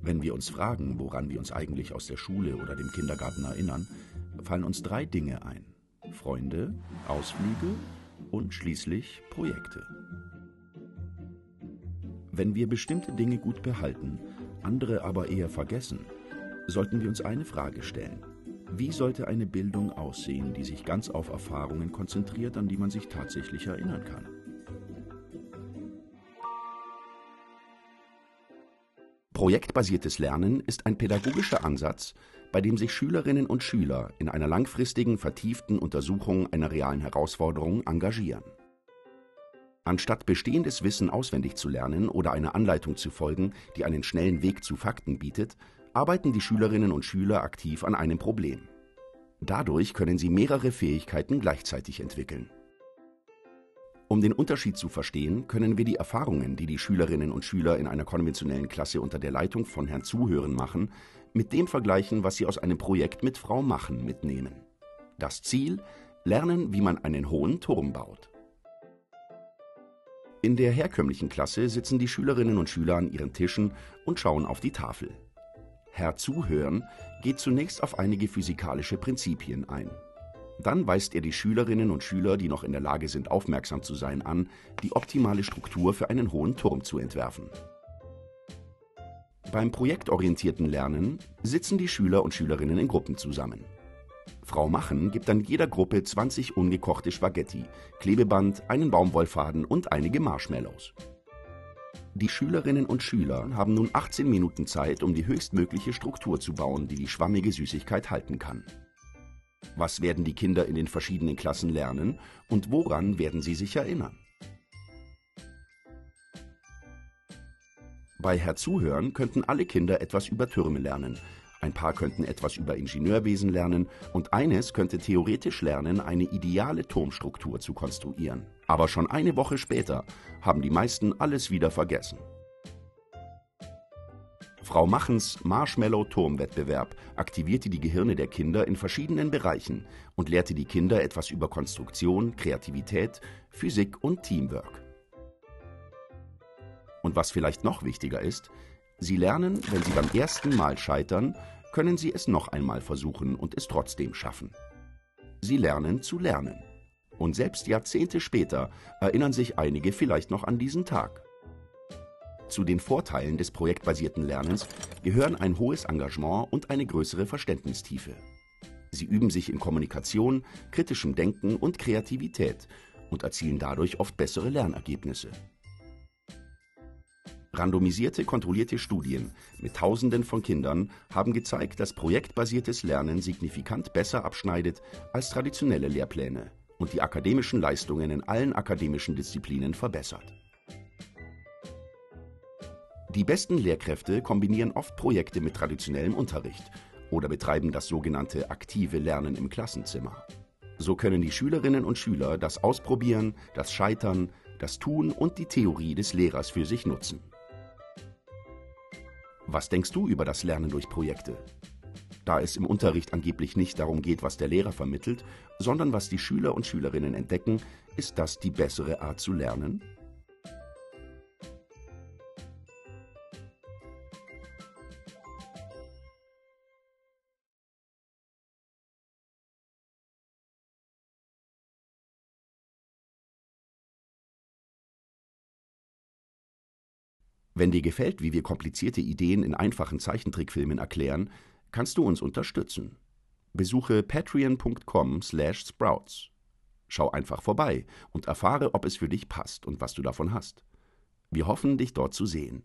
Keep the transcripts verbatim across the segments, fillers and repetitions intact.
Wenn wir uns fragen, woran wir uns eigentlich aus der Schule oder dem Kindergarten erinnern, fallen uns drei Dinge ein: Freunde, Ausflüge und schließlich Projekte. Wenn wir bestimmte Dinge gut behalten, andere aber eher vergessen, sollten wir uns eine Frage stellen: Wie sollte eine Bildung aussehen, die sich ganz auf Erfahrungen konzentriert, an die man sich tatsächlich erinnern kann? Projektbasiertes Lernen ist ein pädagogischer Ansatz, bei dem sich Schülerinnen und Schüler in einer langfristigen, vertieften Untersuchung einer realen Herausforderung engagieren. Anstatt bestehendes Wissen auswendig zu lernen oder einer Anleitung zu folgen, die einen schnellen Weg zu Fakten bietet, arbeiten die Schülerinnen und Schüler aktiv an einem Problem. Dadurch können sie mehrere Fähigkeiten gleichzeitig entwickeln. Um den Unterschied zu verstehen, können wir die Erfahrungen, die die Schülerinnen und Schüler in einer konventionellen Klasse unter der Leitung von Herrn Zuhören machen, mit dem vergleichen, was sie aus einem Projekt mit Frau Machen mitnehmen. Das Ziel: Lernen, wie man einen hohen Turm baut. In der herkömmlichen Klasse sitzen die Schülerinnen und Schüler an ihren Tischen und schauen auf die Tafel. Herr Zuhören geht zunächst auf einige physikalische Prinzipien ein. Dann weist er die Schülerinnen und Schüler, die noch in der Lage sind, aufmerksam zu sein, an, die optimale Struktur für einen hohen Turm zu entwerfen. Beim projektorientierten Lernen sitzen die Schüler und Schülerinnen in Gruppen zusammen. Frau Machen gibt dann jeder Gruppe zwanzig ungekochte Spaghetti, Klebeband, einen Baumwollfaden und einige Marshmallows. Die Schülerinnen und Schüler haben nun achtzehn Minuten Zeit, um die höchstmögliche Struktur zu bauen, die die schwammige Süßigkeit halten kann. Was werden die Kinder in den verschiedenen Klassen lernen und woran werden sie sich erinnern? Bei Herr Zuhören könnten alle Kinder etwas über Türme lernen, ein paar könnten etwas über Ingenieurwesen lernen und eines könnte theoretisch lernen, eine ideale Turmstruktur zu konstruieren. Aber schon eine Woche später haben die meisten alles wieder vergessen. Frau Machens Marshmallow-Turmwettbewerb aktivierte die Gehirne der Kinder in verschiedenen Bereichen und lehrte die Kinder etwas über Konstruktion, Kreativität, Physik und Teamwork. Und was vielleicht noch wichtiger ist: Sie lernen, wenn sie beim ersten Mal scheitern, können sie es noch einmal versuchen und es trotzdem schaffen. Sie lernen zu lernen. Und selbst Jahrzehnte später erinnern sich einige vielleicht noch an diesen Tag. Zu den Vorteilen des projektbasierten Lernens gehören ein hohes Engagement und eine größere Verständnistiefe. Sie üben sich in Kommunikation, kritischem Denken und Kreativität und erzielen dadurch oft bessere Lernergebnisse. Randomisierte, kontrollierte Studien mit Tausenden von Kindern haben gezeigt, dass projektbasiertes Lernen signifikant besser abschneidet als traditionelle Lehrpläne und die akademischen Leistungen in allen akademischen Disziplinen verbessert. Die besten Lehrkräfte kombinieren oft Projekte mit traditionellem Unterricht oder betreiben das sogenannte aktive Lernen im Klassenzimmer. So können die Schülerinnen und Schüler das Ausprobieren, das Scheitern, das Tun und die Theorie des Lehrers für sich nutzen. Was denkst du über das Lernen durch Projekte? Da es im Unterricht angeblich nicht darum geht, was der Lehrer vermittelt, sondern was die Schüler und Schülerinnen entdecken, ist das die bessere Art zu lernen? Wenn dir gefällt, wie wir komplizierte Ideen in einfachen Zeichentrickfilmen erklären, kannst du uns unterstützen. Besuche patreon punkt com slash sprouts. Schau einfach vorbei und erfahre, ob es für dich passt und was du davon hast. Wir hoffen, dich dort zu sehen.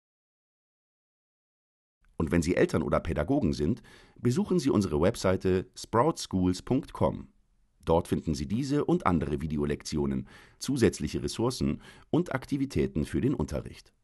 Und wenn Sie Eltern oder Pädagogen sind, besuchen Sie unsere Webseite sproutschools punkt com. Dort finden Sie diese und andere Videolektionen, zusätzliche Ressourcen und Aktivitäten für den Unterricht.